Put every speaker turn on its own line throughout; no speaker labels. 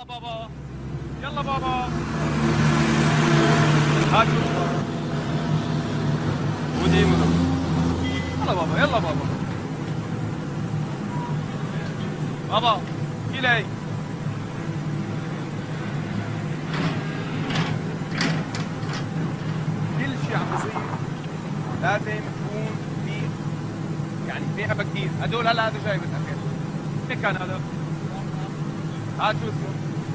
يلا بابا يلا بابا هاتوا وديمه. يلا بابا يلا بابا بابا إلي كل شيء عم بصير لازم تكون في يعني في كثير. هدول هلا هذا جاي بالاخر. كيف كان هذا؟ هات شو اسمه؟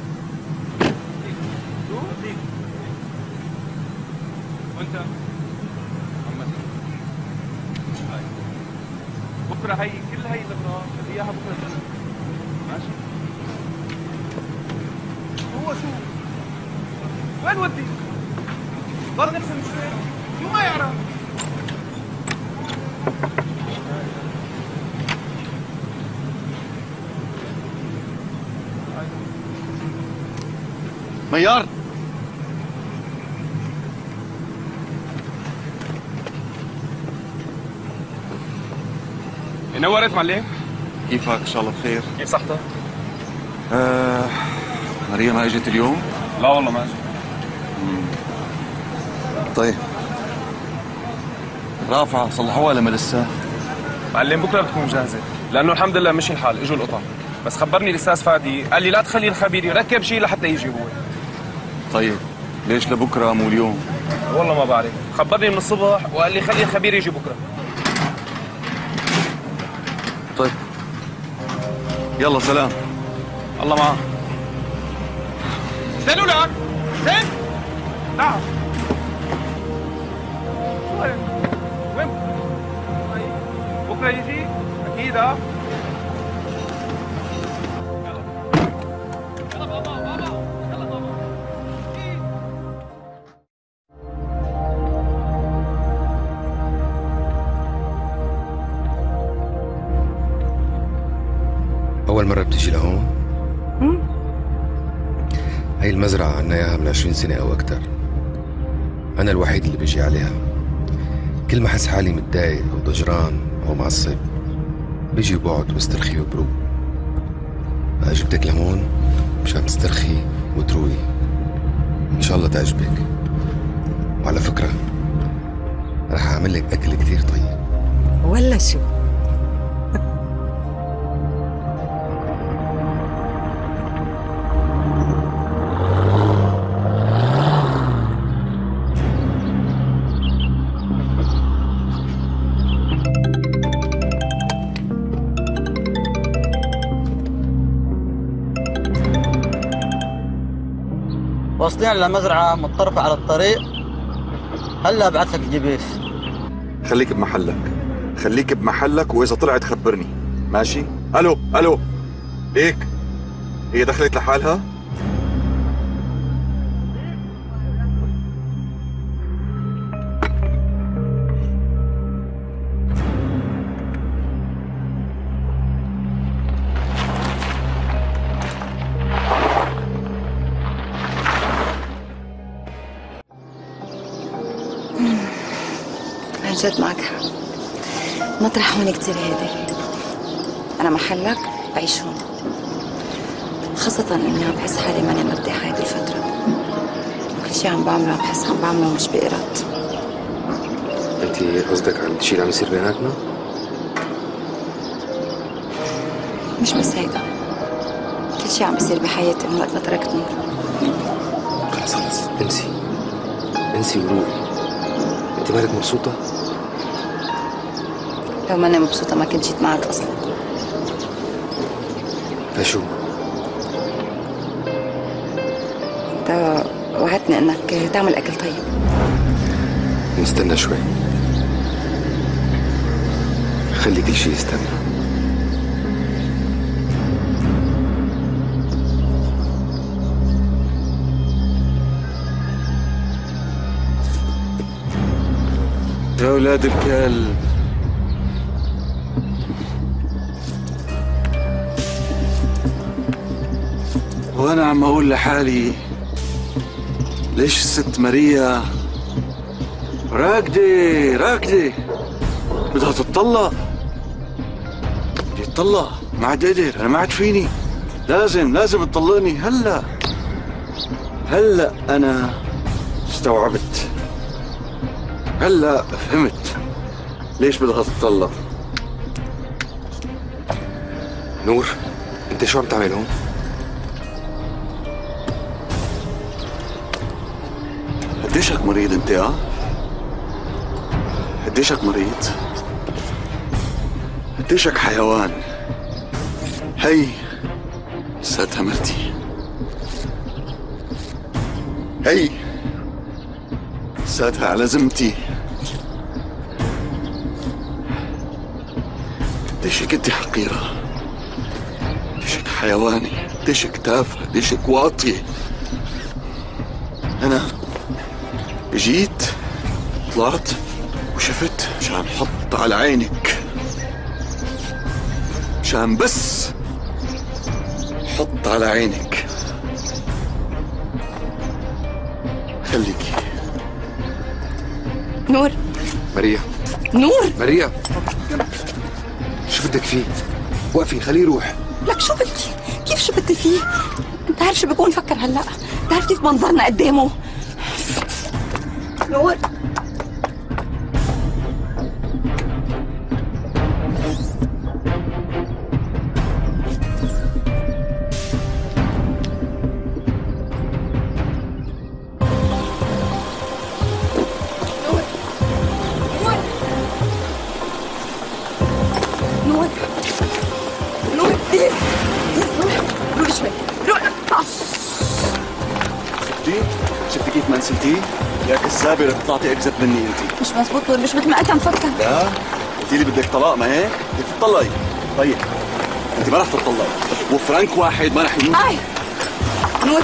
شو؟ وانت؟ محمد. هاي بكره هي كل هي الاغراض بدي اياها بكره الجنة. ماشي؟ هو شو؟ وين ودي؟ ضل نرسم شوي؟ شو ما يعرف؟
ميار
نورت معلم.
كيفك؟ ان شاء الله بخير.
كيف صحتك؟
ماريا ما اجت اليوم؟
لا والله ما اجت.
طيب رافعة صلحوها ولا لسه؟
معلم بكره بتكون جاهزه لانه الحمد لله مشي الحال اجوا القطع. بس خبرني الاستاذ فادي قال لي لا تخلي الخبير يركب شيء لحتى يجي هو.
طيب ليش لبكره مو اليوم؟
والله ما بعرف، خبرني من الصبح وقال لي خلي الخبير يجي بكره.
طيب يلا سلام.
الله معك. زين ولك زين. نعم. طيب وين بكره يجي؟ اكيد ها؟ يلا يلا بابا بابا يلا بابا.
أول مرة بتيجي لهون؟ هاي المزرعة عنا إياها من 20 سنة أو أكتر. أنا الوحيد اللي بيجي عليها. كل ما أحس حالي متضايق أو ضجران أو معصب بيجي بقعد واسترخي وبروق. جبتك لهون مشان تسترخي وتروقي. إن شاء الله تعجبك. وعلى فكرة رح أعمل لك أكل كتير طيب.
ولا شو؟
واصلين لمزرعة متطرفة على الطريق. هلا ابعث لك الجي بي اس.
خليك بمحلك، خليك بمحلك، واذا طلعت خبرني. ماشي؟ الو الو ليك هي دخلت لحالها؟
عن جد معك حق. مطرح هون كتير هادي. أنا محلك بعيش هون، خاصة إني عم بحس حالي ماني مرتاحة هيدي الفترة. كل شي عم بعمله بحس عم بعمله مش بإرادتي.
أنت قصدك عن الشيء اللي عم يصير بيناتنا؟
مش بس هيدا، كل شي عم بيصير بحياتي من وقت ما تركتني.
خلص خلص انسي انسي وروقي. أنت مالك مبسوطة؟
لو ماني مبسوطة ما كنت جيت معك أصلا.
فشو؟
أنت وعدتني إنك تعمل أكل طيب.
نستنى شوي، خلي كل شيء يستنى.
يا ولاد الكلب، وانا عم اقول لحالي ليش الست ماريا راكدة راكدة بدها تتطلق. بدي تطلق، ما عاد قدر، انا ما عاد فيني. لازم تطلقني هلا. انا استوعبت، هلا فهمت ليش بدها تطلق.
نور، انت شو عم تعمل هون؟
قديشك مريض انت؟ قديشك مريض؟ قديشك حيوان؟ هي ساتها مرتي، هي ساتها على ذمتي. قديشك انت حقيرة، قديشك حيواني، قديشك تافه، قديشك واطية. أنا جيت طلعت وشفت مشان حط على عينك، مشان بس حط على عينك. خليكي.
نور.
ماريا.
نور.
ماريا، شو بدك فيه؟ وقفي خليه يروح.
لك شو بدي؟ كيف شو بدي فيه؟ انت عارف شو بكون فكر هلا؟ بتعرف كيف منظرنا قدامه؟ نور. نور. نور بليز بليز نور شوي نور.
شفتي كيف ما نسيتي؟ يا كذابة رح تطلعي اكذب مني انت.
مش مزبوط نور، مش مثل ما انت مفكر.
لا، قلتي لي بدك طلاق ما هيك؟ بدك تطلقي. طيب انت ما رح تطلقي، وفرنك واحد ما رح يموت.
اي نور.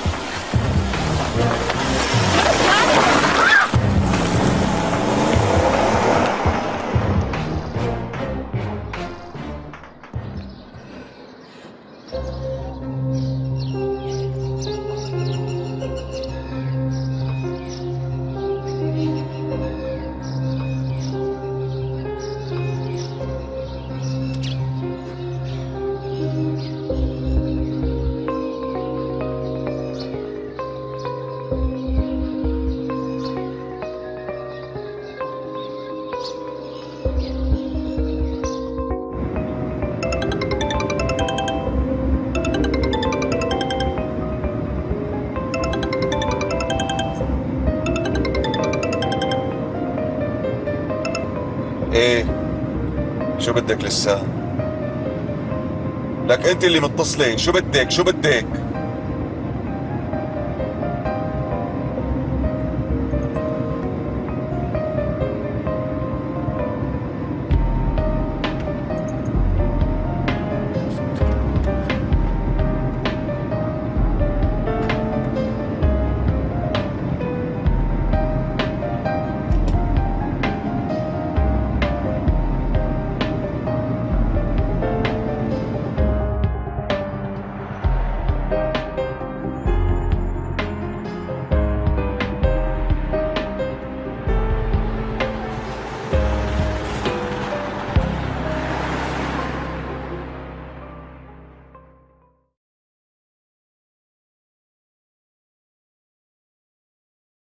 ايه شو بدك لسه؟ لك انت اللي متصلة، شو بدك؟